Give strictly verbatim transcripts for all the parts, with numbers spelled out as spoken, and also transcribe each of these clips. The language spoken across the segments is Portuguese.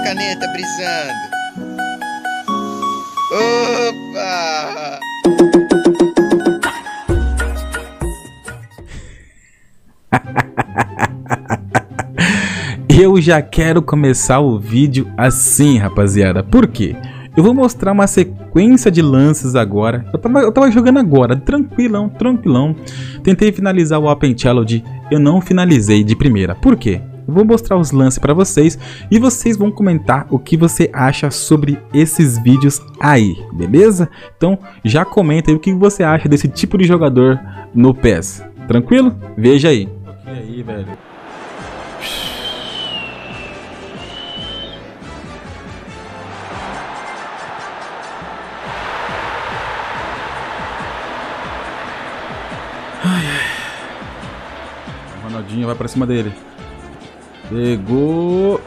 caneta brisando. Opa! Eu já quero começar o vídeo assim, rapaziada. Por quê? Eu vou mostrar uma sequência de lances agora. Eu tava, eu tava jogando agora, tranquilão, tranquilão. Tentei finalizar o Open Challenge, eu não finalizei de primeira. Por quê? Eu vou mostrar os lances pra vocês e vocês vão comentar o que você acha sobre esses vídeos aí, beleza? Então já comenta aí o que você acha desse tipo de jogador no P E S. Tranquilo? Veja aí. E aí, velho? Ai, ai. O Ronaldinho vai pra cima dele. Pegou.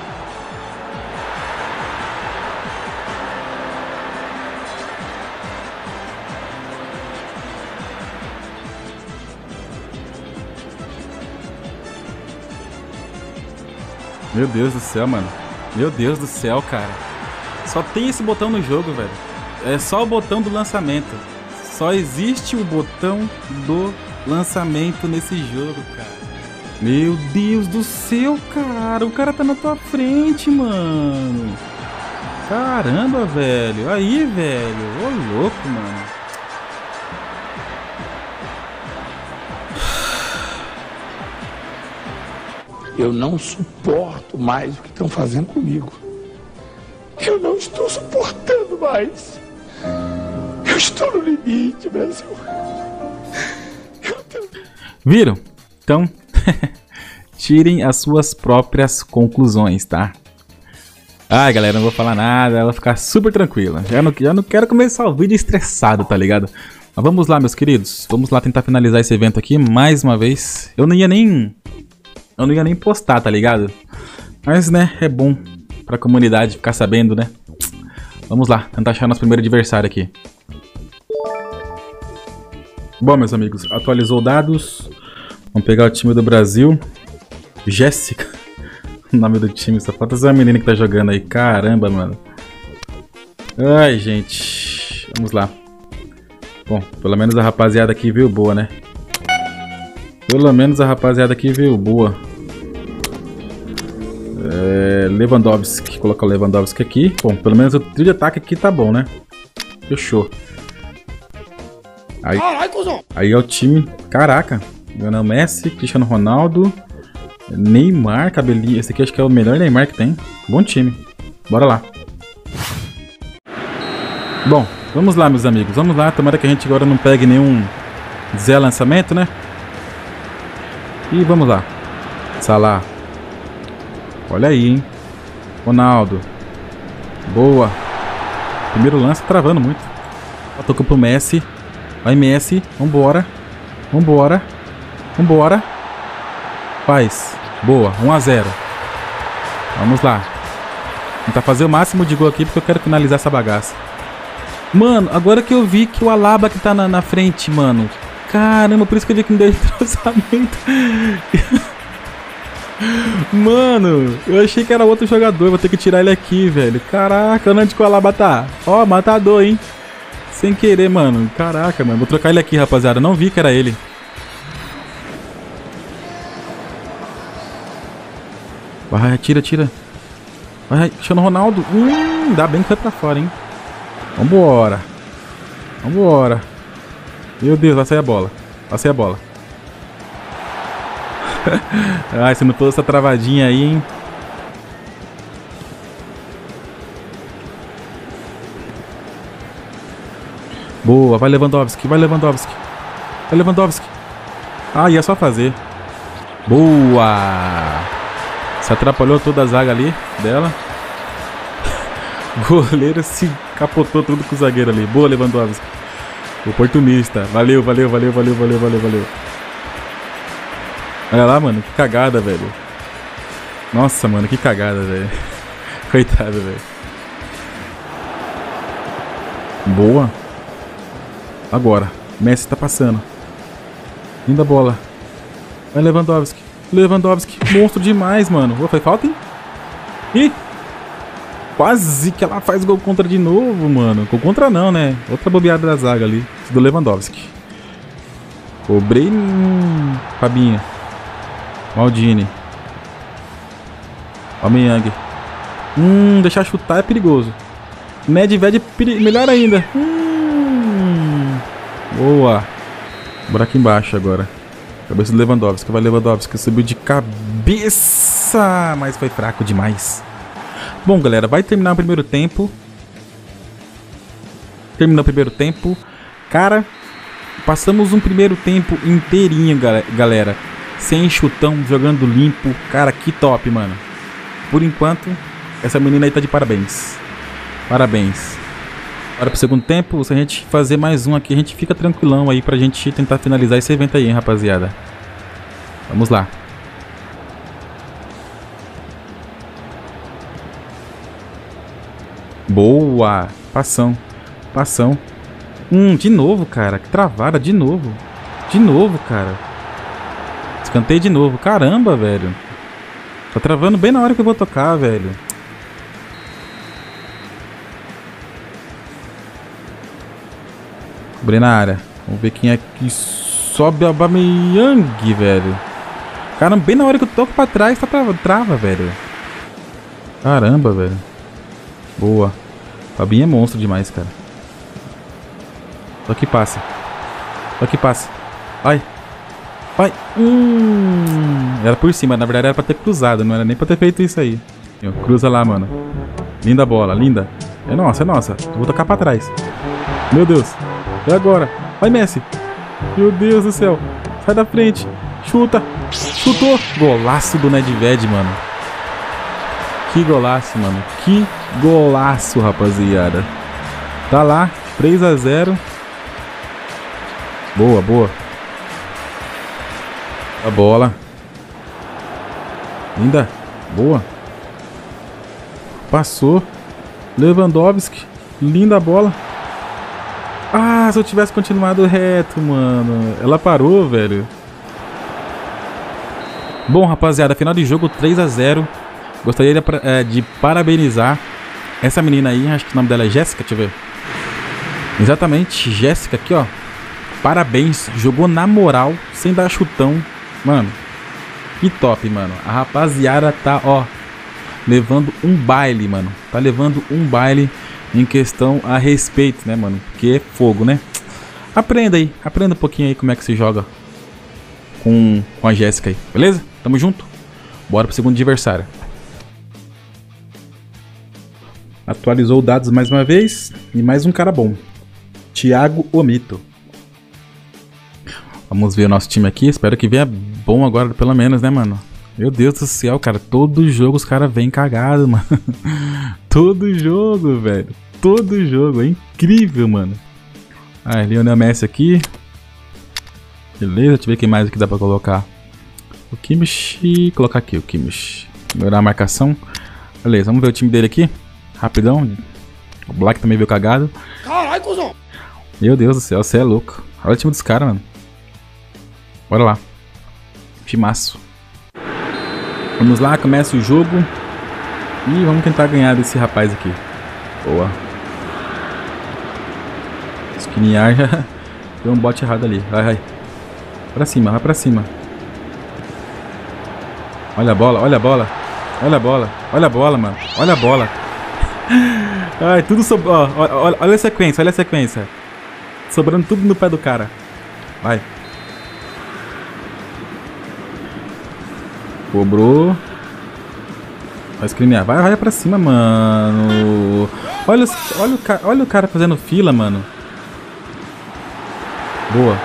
Meu Deus do céu, mano. Meu Deus do céu, cara. Só tem esse botão no jogo, velho. É só o botão do lançamento. Só existe o botão do lançamento nesse jogo, cara. Meu Deus do céu, cara. O cara tá na tua frente, mano. Caramba, velho. Aí, velho. Ô, louco, mano. Eu não suporto mais o que estão fazendo comigo. Eu não estou suportando mais. Eu estou no limite, Brasil. Tô... Viram? Então, tirem as suas próprias conclusões, tá? Ai, galera, não vou falar nada, ela vai ficar super tranquila. Já não, já não quero começar o vídeo estressado, tá ligado? Mas vamos lá, meus queridos. Vamos lá tentar finalizar esse evento aqui mais uma vez. Eu não ia nem... Eu não ia nem postar, tá ligado? Mas, né, é bom pra comunidade ficar sabendo, né? Vamos lá, tentar achar nosso primeiro adversário aqui. Bom, meus amigos, atualizou dados. Vamos pegar o time do Brasil. Jéssica. O nome do time, só falta essa menina que tá jogando aí. Caramba, mano. Ai, gente. Vamos lá. Bom, pelo menos a rapaziada aqui veio boa, né? Pelo menos a rapaziada aqui veio boa. É, Lewandowski, colocar o Lewandowski aqui. Bom, pelo menos o trio de ataque aqui tá bom, né? Fechou. Aí, aí é o time. Caraca, Lionel Messi, Cristiano Ronaldo, Neymar, cabelinho. Esse aqui acho que é o melhor Neymar que tem. Bom time. Bora lá. Bom, vamos lá, meus amigos. Vamos lá. Tomara que a gente agora não pegue nenhum Zé lançamento, né? E vamos lá. Salah. Olha aí, hein? Ronaldo. Boa. Primeiro lance travando muito. Tocou pro Messi. Vai, Messi. Vambora. Vambora. Vambora. Faz. Boa. um a zero. Vamos lá. Tentar fazer o máximo de gol aqui porque eu quero finalizar essa bagaça. Mano, agora que eu vi que o Alaba que tá na, na frente, mano. Caramba, por isso que eu vi que não deu entrosamento. Mano, eu achei que era outro jogador. Vou ter que tirar ele aqui, velho. Caraca, onde que o Alaba tá? Ó, matador, hein? Sem querer, mano. Caraca, mano. Vou trocar ele aqui, rapaziada. Não vi que era ele. Vai, tira, tira. Vai, Cristiano Ronaldo. Hum, ainda bem que foi pra fora, hein? Vambora. Vambora. Meu Deus, vai sair a bola. Vai sair a bola. Ai, você notou essa travadinha aí, hein? Boa, vai Lewandowski, vai Lewandowski. Vai Lewandowski. Ah, ia só fazer. Boa. Se atrapalhou toda a zaga ali dela. O goleiro se capotou tudo com o zagueiro ali. Boa, Lewandowski. Oportunista. Valeu, valeu, valeu, valeu, valeu, valeu, valeu. Olha lá, mano. Que cagada, velho. Nossa, mano. Que cagada, velho. Coitado, velho. Boa. Agora. Messi tá passando. Linda bola. Vai Lewandowski. Lewandowski. Monstro demais, mano. Oh, foi falta, hein? Ih. Quase que ela faz gol contra de novo, mano. Gol contra não, né? Outra bobeada da zaga ali. Do Lewandowski. Cobrei. Hum, Fabinho. Maldini. Aubameyang. Hum, deixar chutar é perigoso. Nedved peri melhor ainda. Hum, boa. Bora aqui embaixo agora. Cabeça do Lewandowski. Vai Lewandowski. Subiu de cabeça. Mas foi fraco demais. Bom, galera. Vai terminar o primeiro tempo. Terminou o primeiro tempo. Cara, passamos um primeiro tempo inteirinho, galera. Sem chutão, jogando limpo. Cara, que top, mano. Por enquanto, essa menina aí tá de parabéns. Parabéns. Bora pro segundo tempo. Se a gente fazer mais um aqui, a gente fica tranquilão aí pra gente tentar finalizar esse evento aí, hein, rapaziada. Vamos lá. Boa. Passão. Passão. Hum, de novo, cara. Que travada, de novo. De novo, cara. Escanteio de novo. Caramba, velho. Tá travando bem na hora que eu vou tocar, velho. Cobrei na área. Vamos ver quem é que sobe a Aubameyang, velho. Caramba, bem na hora que eu toco pra trás, tá trava, trava, velho. Caramba, velho. Boa. Fabinho é monstro demais, cara. Só que passa. Só que passa. Vai. Vai. Hum. Era por cima. Na verdade era pra ter cruzado. Não era nem pra ter feito isso aí. Cruza lá, mano. Linda bola. Linda. É nossa, é nossa. Vou tocar pra trás. Meu Deus. É agora. Vai, Messi. Meu Deus do céu. Sai da frente. Chuta. Chutou. Golaço do Nedved, mano. Que golaço, mano. Que golaço, rapaziada. Tá lá. três a zero. Boa, boa. A bola. Linda. Boa. Passou. Lewandowski. Linda bola. Ah, se eu tivesse continuado reto, mano. Ela parou, velho. Bom, rapaziada, final de jogo três a zero. Gostaria de, é, de parabenizar essa menina aí. Acho que o nome dela é Jéssica, deixa eu ver. Exatamente, Jéssica aqui, ó. Parabéns, jogou na moral, sem dar chutão. Mano, que top, mano. A rapaziada tá, ó, levando um baile, mano. Tá levando um baile em questão a respeito, né, mano? Porque é fogo, né? Aprenda aí, aprenda um pouquinho aí como é que se joga com, com a Jéssica aí, beleza? Tamo junto? Bora pro segundo adversário. Atualizou dados mais uma vez. E mais um cara bom. Thiago Omito. Vamos ver o nosso time aqui. Espero que venha bom agora, pelo menos, né, mano? Meu Deus do céu, cara. Todo jogo os caras vêm cagados, mano. Todo jogo, velho. Todo jogo. É incrível, mano. Ah, Lionel Messi aqui. Beleza, deixa eu ver quem mais aqui dá pra colocar. O Kimmich. Colocar aqui o Kimmich. Melhorar a marcação. Beleza, vamos ver o time dele aqui. Rapidão. O Black também veio cagado. Caralho, cuzão. Meu Deus do céu, você é louco. Olha o time dos caras, mano. Bora lá. Timaço. Vamos lá, começa o jogo. E vamos tentar ganhar desse rapaz aqui. Boa. Esquinear já deu um bote errado ali. Vai, vai. Pra cima, vai pra cima. Olha a bola, olha a bola. Olha a bola, olha a bola, mano. Olha a bola. Ai, tudo sobrou. Olha, olha a sequência, olha a sequência. Sobrando tudo no pé do cara. Vai. Cobrou. Vai escrinear. Vai, vai pra cima, mano. Olha, os, olha, o, olha o cara fazendo fila, mano. Boa.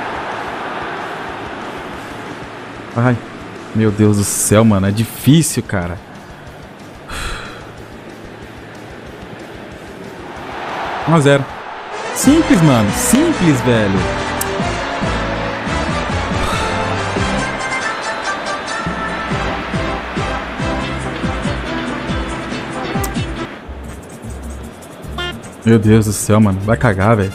Vai. Meu Deus do céu, mano. É difícil, cara. um a zero. Simples, mano. Simples, velho. Meu Deus do céu, mano. Vai cagar, velho.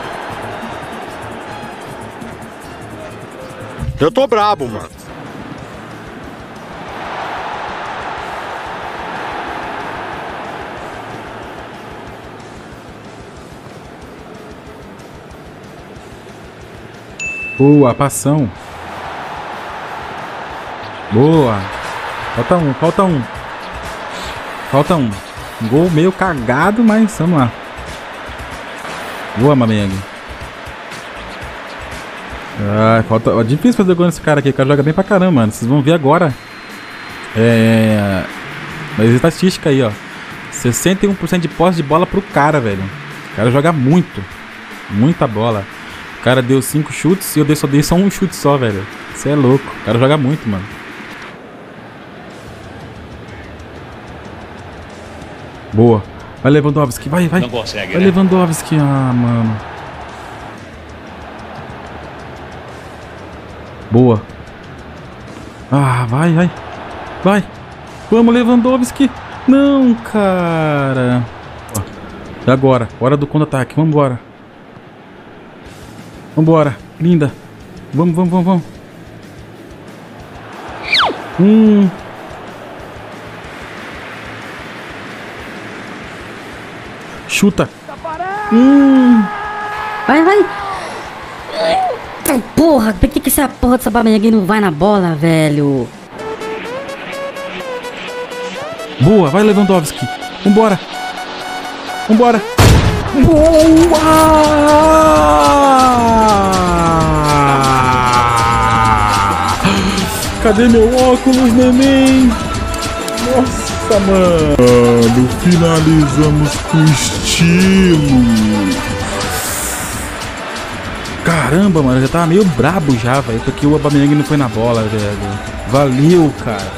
Eu tô brabo, mano. Boa, passão. Boa. Falta um, falta um. Falta um. Um gol meio cagado, mas vamos lá. Boa, Mameng. Ah, falta... É difícil fazer gol nesse cara aqui. O cara joga bem pra caramba, mano. Vocês vão ver agora. É... Mas estatística aí, ó. sessenta e um por cento de posse de bola pro cara, velho. O cara joga muito. Muita bola. O cara deu cinco chutes e eu só dei só um chute só, velho. Você é louco. O cara joga muito, mano. Boa. Vai, Lewandowski. Vai, vai. Não consegue, vai, né? Lewandowski. Ah, mano. Boa. Ah, vai, vai. Vai. Vamos, Lewandowski. Não, cara. E agora? Hora do contra-ataque. Vambora. Vambora. Linda. Vamos, vamos, vamos, vamos. Hum. Chuta. Hum. Vai, vai. Ai, porra, por que que essa porra dessa Aubameyang não vai na bola, velho? Boa, vai, Lewandowski. Vambora. Vambora. Boa! Cadê meu óculos, neném? Nossa, mano. Finalizamos com estilo. Caramba, mano. Eu já tava meio brabo já, velho. Porque o Aubameyang não foi na bola, velho. Valeu, cara.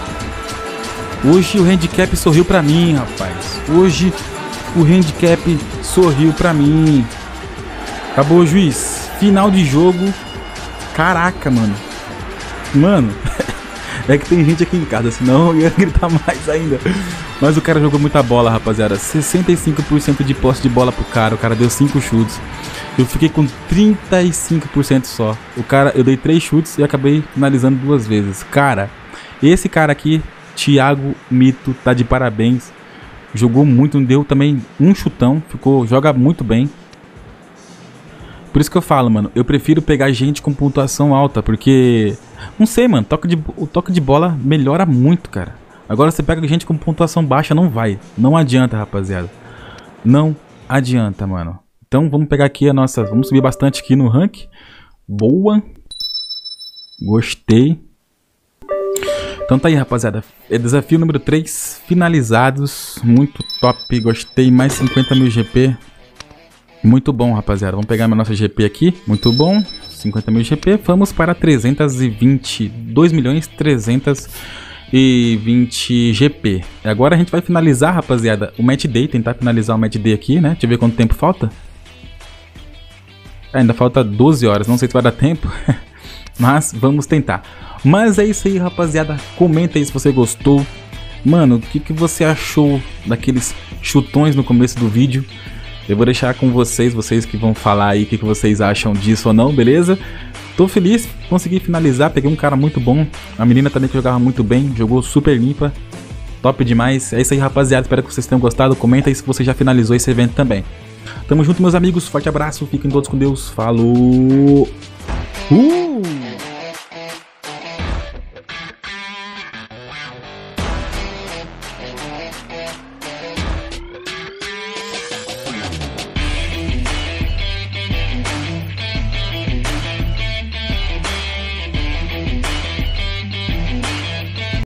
Hoje o handicap sorriu pra mim, rapaz. Hoje o handicap sorriu pra mim. Acabou, juiz. Final de jogo. Caraca, mano. Mano, é que tem gente aqui em casa, senão eu ia gritar mais ainda. Mas o cara jogou muita bola, rapaziada. sessenta e cinco por cento de posse de bola pro cara. O cara deu cinco chutes. Eu fiquei com trinta e cinco por cento só. O cara, eu dei três chutes e acabei finalizando duas vezes. Cara, esse cara aqui, Thiago Mito, tá de parabéns. Jogou muito, deu também um chutão. Ficou, joga muito bem. Por isso que eu falo, mano, eu prefiro pegar gente com pontuação alta, porque... Não sei, mano, toque de, o toque de bola melhora muito, cara. Agora você pega gente com pontuação baixa, não vai. Não adianta, rapaziada. Não adianta, mano. Então vamos pegar aqui a nossa... Vamos subir bastante aqui no rank. Boa. Gostei. Então tá aí, rapaziada. É desafio número três. Finalizados. Muito top. Gostei. Mais cinquenta mil G P. Muito bom, rapaziada. Vamos pegar a nossa G P aqui. Muito bom. cinquenta mil G P. Vamos para trezentos e vinte. dois milhões trezentos e vinte G P. E agora a gente vai finalizar, rapaziada, o Match Day. Tentar finalizar o Match Day aqui, né? Deixa eu ver quanto tempo falta. Ainda falta doze horas. Não sei se vai dar tempo. Mas vamos tentar. Mas é isso aí, rapaziada. Comenta aí se você gostou. Mano, o que, que você achou daqueles chutões no começo do vídeo? Eu vou deixar com vocês, vocês que vão falar aí o que, que vocês acham disso ou não, beleza? Tô feliz, consegui finalizar, peguei um cara muito bom. A menina também que jogava muito bem, jogou super limpa. Top demais. É isso aí, rapaziada. Espero que vocês tenham gostado. Comenta aí se você já finalizou esse evento também. Tamo junto, meus amigos. Forte abraço, fiquem todos com Deus. Falou! Uh!